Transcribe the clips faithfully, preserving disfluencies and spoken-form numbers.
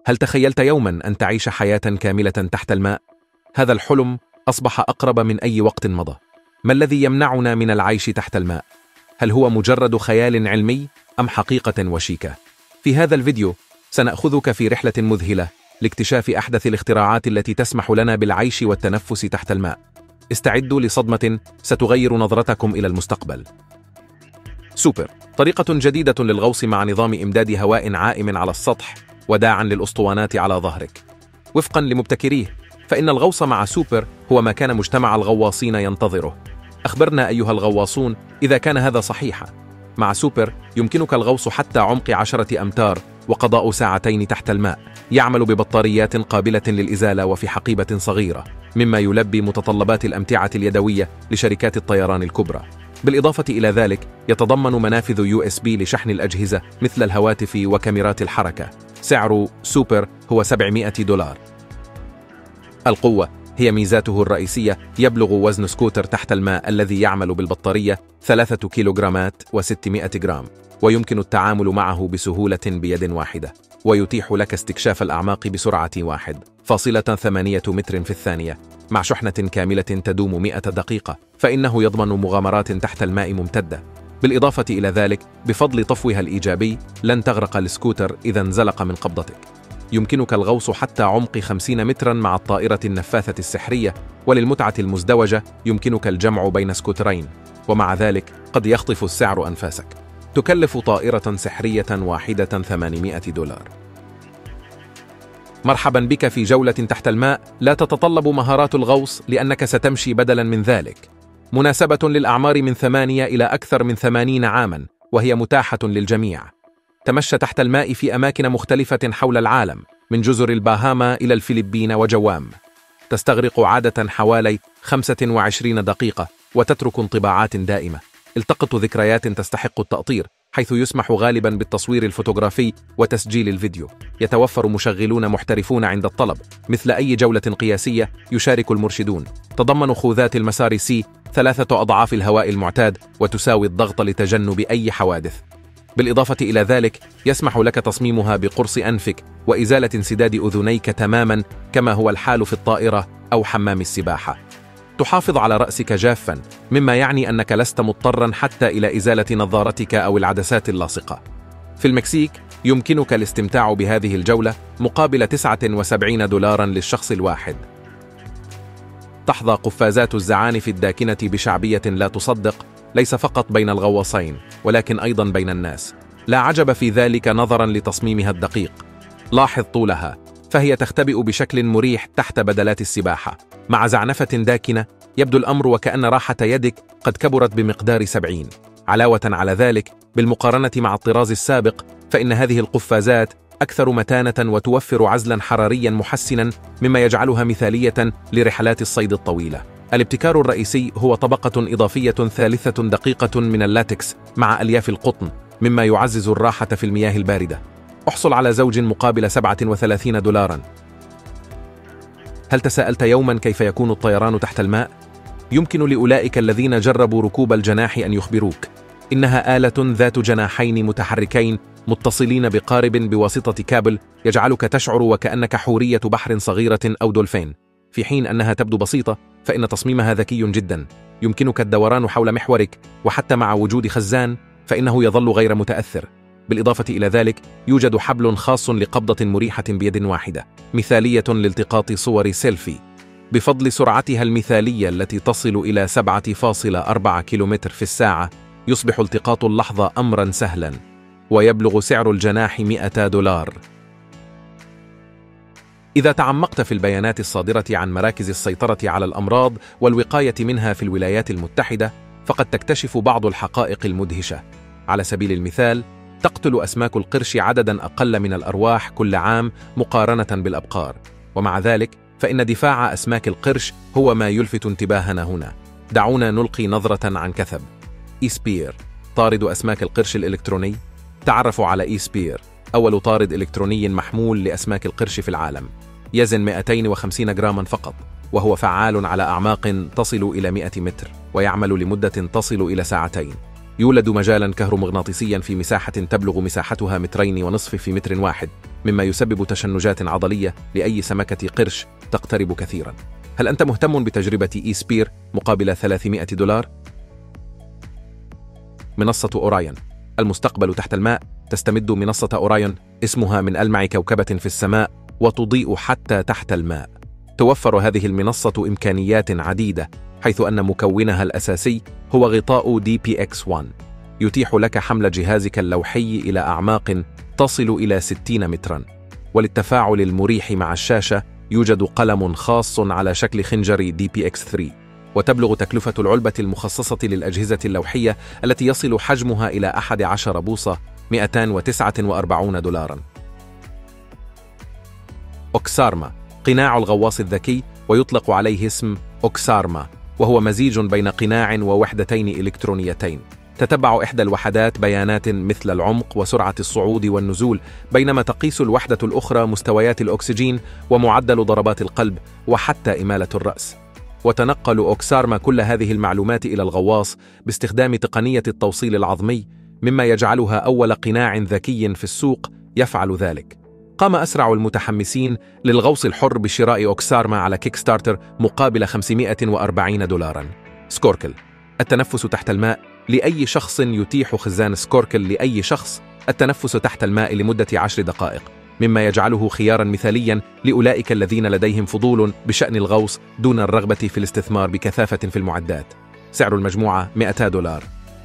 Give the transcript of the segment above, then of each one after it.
هل تخيلت يوما أن تعيش حياة كاملة تحت الماء؟ هذا الحلم أصبح أقرب من أي وقت مضى. ما الذي يمنعنا من العيش تحت الماء؟ هل هو مجرد خيال علمي أم حقيقة وشيكة؟ في هذا الفيديو سنأخذك في رحلة مذهلة لاكتشاف أحدث الاختراعات التي تسمح لنا بالعيش والتنفس تحت الماء. استعدوا لصدمة ستغير نظرتكم إلى المستقبل. سوبر، طريقة جديدة للغوص مع نظام إمداد هواء عائم على السطح وداعا للأسطوانات على ظهرك. وفقا لمبتكريه، فإن الغوص مع سوبر هو ما كان مجتمع الغواصين ينتظره. أخبرنا أيها الغواصون إذا كان هذا صحيحا. مع سوبر يمكنك الغوص حتى عمق عشرة أمتار وقضاء ساعتين تحت الماء. يعمل ببطاريات قابلة للإزالة وفي حقيبة صغيرة، مما يلبي متطلبات الأمتعة اليدوية لشركات الطيران الكبرى. بالإضافة إلى ذلك يتضمن منافذ يو إس بي لشحن الأجهزة مثل الهواتف وكاميرات الحركة. سعر سوبر هو سبعمائة دولار. القوة هي ميزاته الرئيسية. يبلغ وزن سكوتر تحت الماء الذي يعمل بالبطارية ثلاثة كيلوغرامات وستمائة جرام، ويمكن التعامل معه بسهولة بيد واحدة، ويتيح لك استكشاف الأعماق بسرعة واحد فاصلة ثمانية متر في الثانية مع شحنة كاملة تدوم مئة دقيقة، فإنه يضمن مغامرات تحت الماء ممتدة. بالإضافة إلى ذلك، بفضل طفوها الإيجابي لن تغرق السكوتر إذا انزلق من قبضتك. يمكنك الغوص حتى عمق خمسين مترا مع الطائرة النفاثة السحرية، وللمتعة المزدوجة يمكنك الجمع بين سكوترين، ومع ذلك قد يخطف السعر أنفاسك. تكلف طائرة سحرية واحدة ثمانمائة دولار. مرحبا بك في جولة تحت الماء لا تتطلب مهارات الغوص لأنك ستمشي بدلا من ذلك. مناسبة للأعمار من ثمانية إلى أكثر من ثمانين عاما، وهي متاحة للجميع. تمشى تحت الماء في أماكن مختلفة حول العالم، من جزر الباهاما إلى الفلبين وجوام. تستغرق عادة حوالي خمسة وعشرين دقيقة وتترك انطباعات دائمة. التقط ذكريات تستحق التأطير، حيث يسمح غالبا بالتصوير الفوتوغرافي وتسجيل الفيديو. يتوفر مشغلون محترفون عند الطلب. مثل أي جولة قياسية يشارك المرشدون. تضمن خوذات المسار سي ثلاثة أضعاف الهواء المعتاد، وتساوي الضغط لتجنب أي حوادث. بالإضافة إلى ذلك يسمح لك تصميمها بقرص أنفك وإزالة انسداد أذنيك تماما، كما هو الحال في الطائرة أو حمام السباحة. تحافظ على رأسك جافا، مما يعني أنك لست مضطرا حتى إلى إزالة نظارتك أو العدسات اللاصقة. في المكسيك يمكنك الاستمتاع بهذه الجولة مقابل تسعة وسبعين دولارا للشخص الواحد. تحظى قفازات الزعانف الداكنة بشعبية لا تصدق، ليس فقط بين الغواصين ولكن أيضا بين الناس. لا عجب في ذلك نظرا لتصميمها الدقيق. لاحظ طولها، فهي تختبئ بشكل مريح تحت بدلات السباحة. مع زعنفة داكنة يبدو الأمر وكأن راحة يدك قد كبرت بمقدار سبعين. علاوة على ذلك، بالمقارنة مع الطراز السابق، فإن هذه القفازات أكثر متانة وتوفر عزلا حراريا محسنا، مما يجعلها مثالية لرحلات الصيد الطويلة. الابتكار الرئيسي هو طبقة إضافية ثالثة دقيقة من اللاتكس مع ألياف القطن، مما يعزز الراحة في المياه الباردة. احصل على زوج مقابل سبعة وثلاثين دولارا. هل تساءلت يوما كيف يكون الطيران تحت الماء؟ يمكن لأولئك الذين جربوا ركوب الجناح أن يخبروك إنها آلة ذات جناحين متحركين متصلين بقارب بواسطة كابل، يجعلك تشعر وكأنك حورية بحر صغيرة أو دولفين. في حين أنها تبدو بسيطة، فإن تصميمها ذكي جدا. يمكنك الدوران حول محورك، وحتى مع وجود خزان فإنه يظل غير متأثر. بالإضافة إلى ذلك يوجد حبل خاص لقبضة مريحة بيد واحدة، مثالية لالتقاط صور سيلفي. بفضل سرعتها المثالية التي تصل إلى سبعة فاصلة أربعة كيلومتر في الساعة، يصبح التقاط اللحظة أمرا سهلا، ويبلغ سعر الجناح مئة دولار. إذا تعمقت في البيانات الصادرة عن مراكز السيطرة على الأمراض والوقاية منها في الولايات المتحدة، فقد تكتشف بعض الحقائق المدهشة. على سبيل المثال، تقتل أسماك القرش عددا أقل من الأرواح كل عام مقارنة بالأبقار، ومع ذلك فإن دفاع أسماك القرش هو ما يلفت انتباهنا هنا. دعونا نلقي نظرة عن كثب. إيسبير، طارد أسماك القرش الإلكتروني. تعرفوا على إيسبير، أول طارد إلكتروني محمول لأسماك القرش في العالم. يزن مئتين وخمسين جراما فقط، وهو فعال على أعماق تصل إلى مئة متر، ويعمل لمدة تصل إلى ساعتين. يولد مجالا كهرومغناطيسيا في مساحة تبلغ مساحتها مترين ونصف في متر واحد، مما يسبب تشنجات عضلية لأي سمكة قرش تقترب كثيرا. هل أنت مهتم بتجربة إي سبير مقابل ثلاثمائة دولار؟ منصة أورايون. المستقبل تحت الماء. تستمد منصة أورايون اسمها من ألمع كوكبة في السماء وتضيء حتى تحت الماء. توفر هذه المنصة إمكانيات عديدة، حيث أن مكونها الأساسي هو غطاء دي بي إكس واحد يتيح لك حمل جهازك اللوحي إلى أعماق تصل إلى ستين متراً. وللتفاعل المريح مع الشاشة يوجد قلم خاص على شكل خنجر دي بي إكس ثلاثة. وتبلغ تكلفة العلبة المخصصة للأجهزة اللوحية التي يصل حجمها إلى أحد عشر بوصة مئتين وتسعة وأربعين دولاراً. أوكسارما. قناع الغواص الذكي، ويطلق عليه اسم أوكسارما، وهو مزيج بين قناع ووحدتين إلكترونيتين. تتبع إحدى الوحدات بيانات مثل العمق وسرعة الصعود والنزول، بينما تقيس الوحدة الأخرى مستويات الأكسجين ومعدل ضربات القلب وحتى إمالة الرأس. وتنقل أوكسارما كل هذه المعلومات إلى الغواص باستخدام تقنية التوصيل العظمي، مما يجعلها أول قناع ذكي في السوق يفعل ذلك. قام أسرع المتحمسين للغوص الحر بشراء أوكسارما على كيك ستارتر مقابل خمسمائة وأربعين دولاراً. سكوركل. التنفس تحت الماء. لأي شخص يتيح خزان سكوركل لأي شخص التنفس تحت الماء لمدة عشر دقائق، مما يجعله خياراً مثالياً لأولئك الذين لديهم فضول بشأن الغوص دون الرغبة في الاستثمار بكثافة في المعدات. سعر المجموعة مئتا دولار.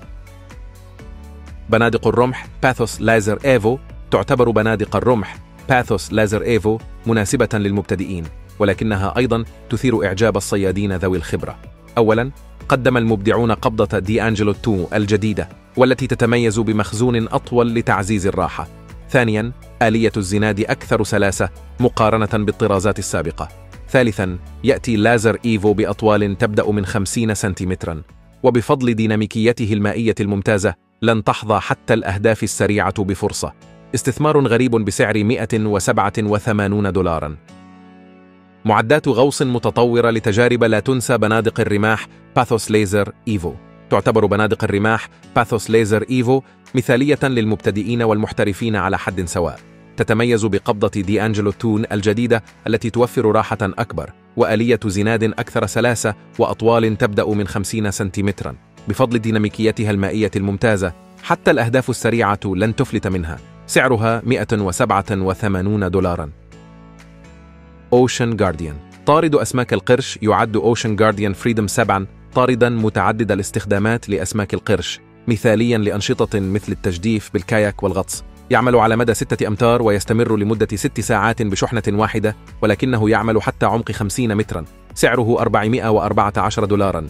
بنادق الرمح باثوس لازر إيفو. تعتبر بنادق الرمح باثوس لازر إيفو مناسبة للمبتدئين، ولكنها أيضاً تثير إعجاب الصيادين ذوي الخبرة. أولاً، قدم المبدعون قبضة دي أنجلو اتنين الجديدة، والتي تتميز بمخزون أطول لتعزيز الراحة. ثانياً، آلية الزناد أكثر سلاسة مقارنة بالطرازات السابقة. ثالثاً، يأتي لازر إيفو بأطوال تبدأ من خمسين سنتيمتراً، وبفضل ديناميكيته المائية الممتازة لن تحظى حتى الأهداف السريعة بفرصة. استثمار غريب بسعر مئة وسبعة وثمانين دولاراً. معدات غوص متطورة لتجارب لا تنسى. بنادق الرماح باثوس ليزر إيفو. تعتبر بنادق الرماح باثوس ليزر إيفو مثالية للمبتدئين والمحترفين على حد سواء. تتميز بقبضة دي أنجلو اتنين الجديدة التي توفر راحة أكبر، وآلية زناد أكثر سلاسة، وأطوال تبدأ من خمسين سنتيمتراً. بفضل ديناميكيتها المائية الممتازة حتى الأهداف السريعة لن تفلت منها. سعرها مئة وسبعة وثمانين دولاراً. أوشن جارديان. طارد أسماك القرش. يعد أوشن جارديان فريدم سبعة طاردا متعدد الاستخدامات لأسماك القرش، مثاليا لأنشطة مثل التجديف بالكاياك والغطس. يعمل على مدى ستة أمتار ويستمر لمدة ست ساعات بشحنة واحدة، ولكنه يعمل حتى عمق خمسين مترا. سعره أربعمائة وأربعة عشر دولاراً.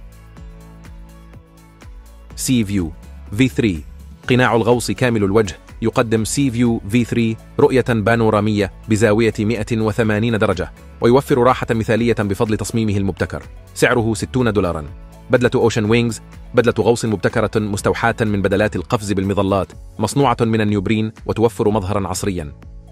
سي فيو في ثلاثة. قناع الغوص كامل الوجه. يقدم سي فيو في ثلاثة رؤية بانورامية بزاوية مئة وثمانين درجة، ويوفر راحة مثالية بفضل تصميمه المبتكر. سعره ستين دولاراً. بدلة أوشن وينجز. بدلة غوص مبتكرة مستوحاة من بدلات القفز بالمظلات، مصنوعة من النيوبرين وتوفر مظهراً عصرياً.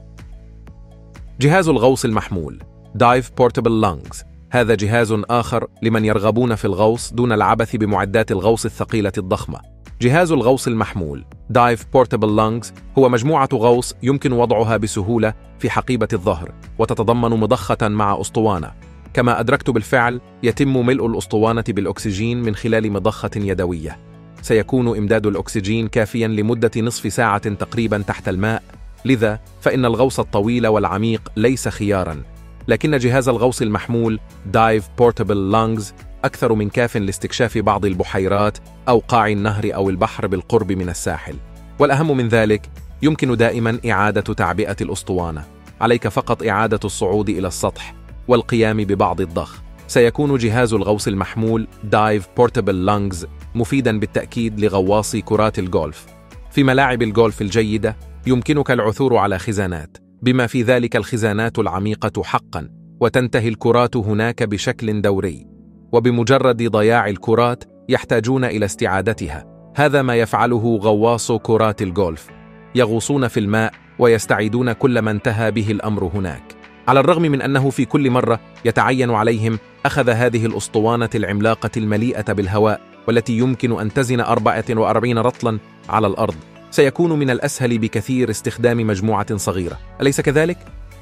جهاز الغوص المحمول دايف بورتبل لانجز. هذا جهاز آخر لمن يرغبون في الغوص دون العبث بمعدات الغوص الثقيلة الضخمة. جهاز الغوص المحمول دايف بورتبل لانجز هو مجموعة غوص يمكن وضعها بسهولة في حقيبة الظهر، وتتضمن مضخة مع أسطوانة. كما أدركت بالفعل، يتم ملء الأسطوانة بالأكسجين من خلال مضخة يدوية. سيكون إمداد الأكسجين كافياً لمدة نصف ساعة تقريباً تحت الماء، لذا فإن الغوص الطويل والعميق ليس خياراً. لكن جهاز الغوص المحمول دايف بورتبل لانجز أكثر من كاف لاستكشاف بعض البحيرات أو قاع النهر أو البحر بالقرب من الساحل. والأهم من ذلك، يمكن دائماً إعادة تعبئة الأسطوانة. عليك فقط إعادة الصعود إلى السطح والقيام ببعض الضخ. سيكون جهاز الغوص المحمول دايف بورتبل لانجز مفيداً بالتأكيد لغواصي كرات الجولف. في ملاعب الجولف الجيدة يمكنك العثور على خزانات، بما في ذلك الخزانات العميقة حقاً، وتنتهي الكرات هناك بشكل دوري، وبمجرد ضياع الكرات يحتاجون إلى استعادتها. هذا ما يفعله غواصو كرات الجولف، يغوصون في الماء ويستعيدون كل ما انتهى به الأمر هناك. على الرغم من أنه في كل مرة يتعين عليهم أخذ هذه الأسطوانة العملاقة المليئة بالهواء، والتي يمكن أن تزن أربعة وأربعين رطلاً على الأرض، سيكون من الأسهل بكثير استخدام مجموعة صغيرة، أليس كذلك؟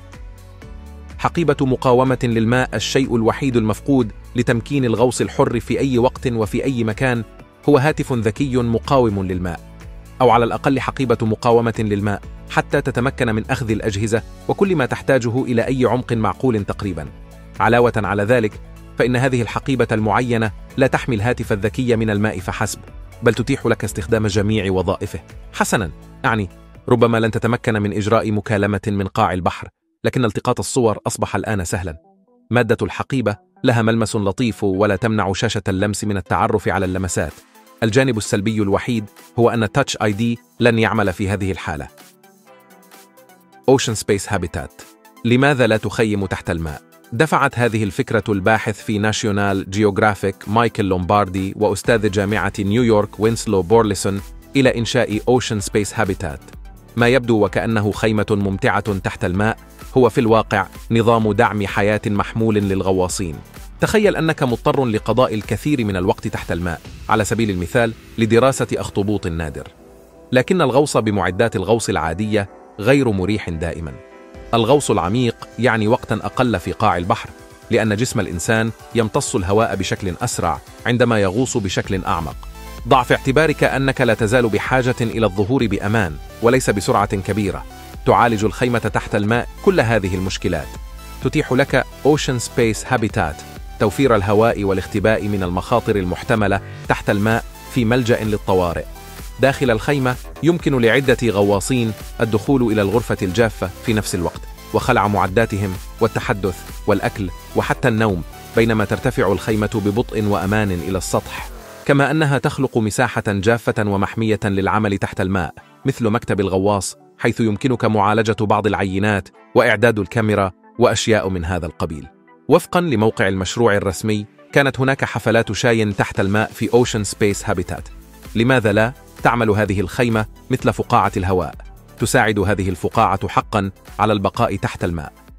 حقيبة مقاومة للماء الشيء الوحيد المفقود لتمكين الغوص الحر في أي وقت وفي أي مكان هو هاتف ذكي مقاوم للماء، أو على الأقل حقيبة مقاومة للماء حتى تتمكن من أخذ الأجهزة وكل ما تحتاجه إلى أي عمق معقول تقريبا. علاوة على ذلك، فإن هذه الحقيبة المعينة لا تحمي الهاتف الذكي من الماء فحسب، بل تتيح لك استخدام جميع وظائفه. حسناً، أعني ربما لن تتمكن من إجراء مكالمة من قاع البحر، لكن التقاط الصور أصبح الآن سهلاً. مادة الحقيبة لها ملمس لطيف ولا تمنع شاشة اللمس من التعرف على اللمسات. الجانب السلبي الوحيد هو أن تاتش آي دي لن يعمل في هذه الحالة. Ocean Space Habitat. لماذا لا تخيم تحت الماء؟ دفعت هذه الفكرة الباحث في ناشيونال جيوغرافيك مايكل لومباردي وأستاذ جامعة نيويورك وينسلو بورليسون إلى إنشاء Ocean Space Habitat. ما يبدو وكأنه خيمة ممتعة تحت الماء هو في الواقع نظام دعم حياة محمول للغواصين. تخيل أنك مضطر لقضاء الكثير من الوقت تحت الماء، على سبيل المثال لدراسة أخطبوط نادر. لكن الغوص بمعدات الغوص العادية غير مريح دائما. الغوص العميق يعني وقتا أقل في قاع البحر، لأن جسم الإنسان يمتص الهواء بشكل أسرع عندما يغوص بشكل أعمق. ضع في اعتبارك أنك لا تزال بحاجة إلى الظهور بأمان وليس بسرعة كبيرة. تعالج الخيمة تحت الماء كل هذه المشكلات. تتيح لك Ocean Space Habitat توفير الهواء والاختباء من المخاطر المحتملة تحت الماء في ملجأ للطوارئ. داخل الخيمة يمكن لعدة غواصين الدخول إلى الغرفة الجافة في نفس الوقت وخلع معداتهم والتحدث والأكل وحتى النوم، بينما ترتفع الخيمة ببطء وأمان إلى السطح. كما أنها تخلق مساحة جافة ومحمية للعمل تحت الماء، مثل مكتب الغواص، حيث يمكنك معالجة بعض العينات وإعداد الكاميرا وأشياء من هذا القبيل. وفقا لموقع المشروع الرسمي، كانت هناك حفلات شاي تحت الماء في Ocean Space Habitat. لماذا لا تعمل هذه الخيمة مثل فقاعة الهواء؟ تساعد هذه الفقاعة حقا على البقاء تحت الماء.